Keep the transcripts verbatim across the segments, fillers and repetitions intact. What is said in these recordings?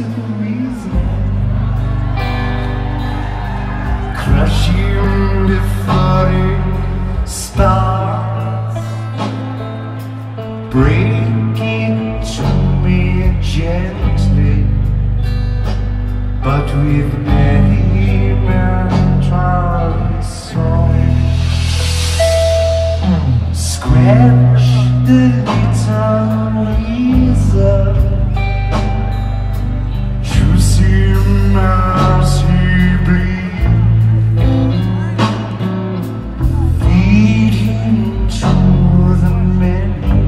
the reason, crushing the floating stars, break it to me gently, but with many melancholy songs. Scratch the little reason, choosing mercy bleed, feeding to the many,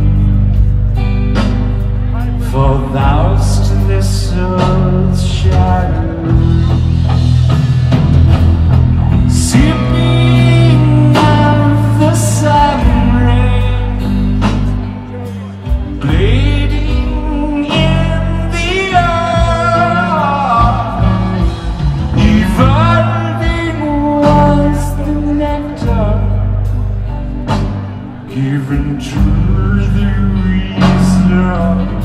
for thou's to this earth's shadow. Sipping of the sun rain, bleeding in the earth, evolving was the nectar given to the reason.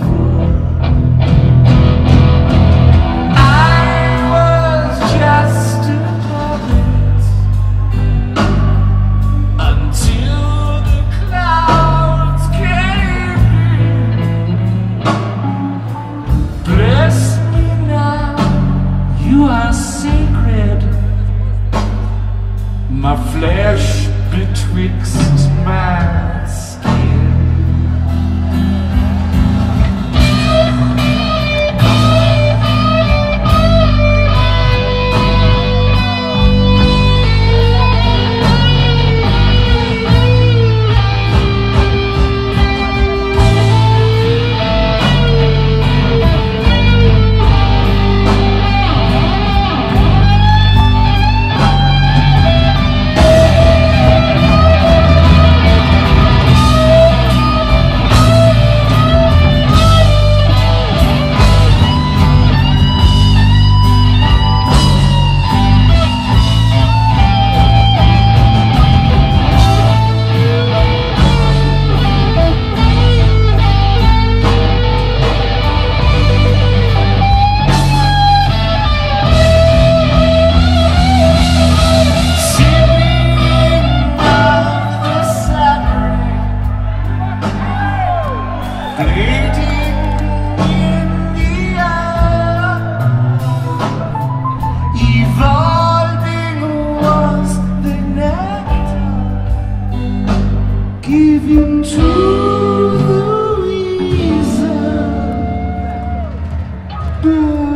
My flesh betwixt my skin. Giving to the reason.